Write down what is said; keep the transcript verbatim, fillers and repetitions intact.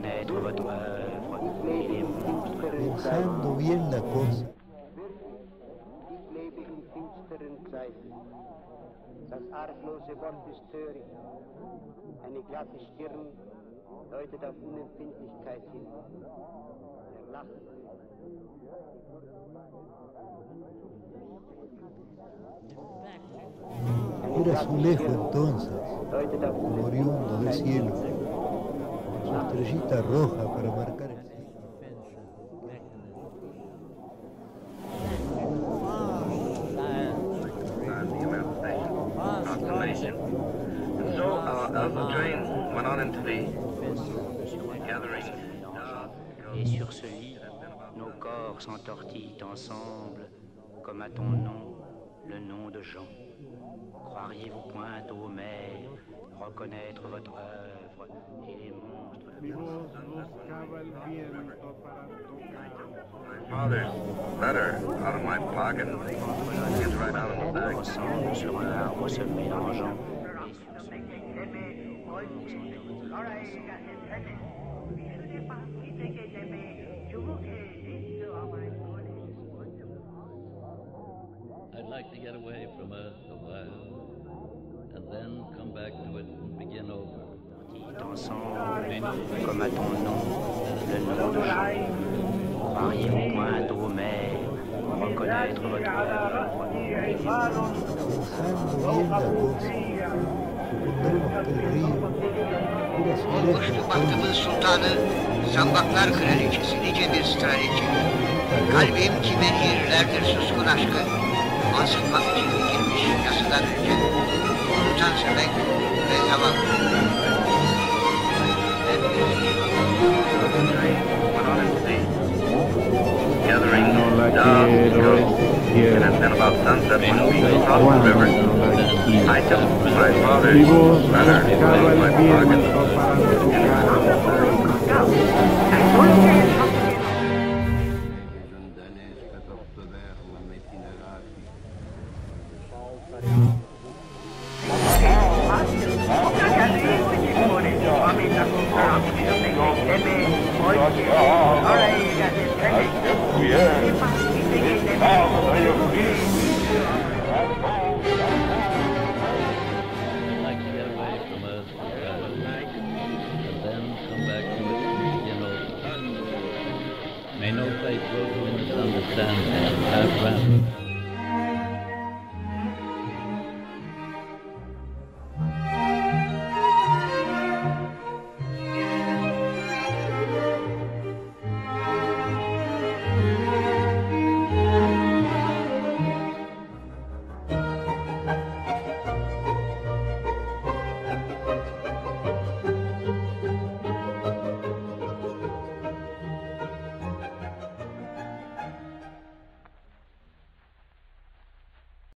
reconnaître votre œuvre et les monstres. Pensando bien la cosa. Ich lebe in finsteren Zeiten. Das arglose Wort ist töricht. Eine glatte Stirn deutet auf Unempfindlichkeit hin. Er lacht. Era azulejo entonces, como oriundo del cielo, su estrellita roja para marcar el cielo. And so uh, as the train went on into the gathering, et sur ce lit, nos corps s'entortillent ensemble, comme à ton nom, le nom de Jean. Croiriez-vous point, ô mère, reconnaître votre œuvre et les monstres de my father's letter out of my pocket, it's right out of the bag. ensemble sur un arbre se mélangeant. I'd like to get away from Earth a while, and then come back to it and begin over. Ensemble, comme à ton nom, le nom de Jean. Croiriez-vous point, ô mère, reconnaître votre œuvre et les monstres de Pensando bien la cosa. Supondremos que el río era azulejo Konuştuk baktığımız sultanı, Zambaklar kraliçesi, nice bir straliçe. Kalbim kime yerlerdir suskun aşkı, ansıtmak için dikilmiş yasıdan önce. Unutan sevmek ve zavallı. Gathering down the road, and then about sunset when we crossed the river, I took my father's letter out of my pocket. May no fate grow to misunderstand and have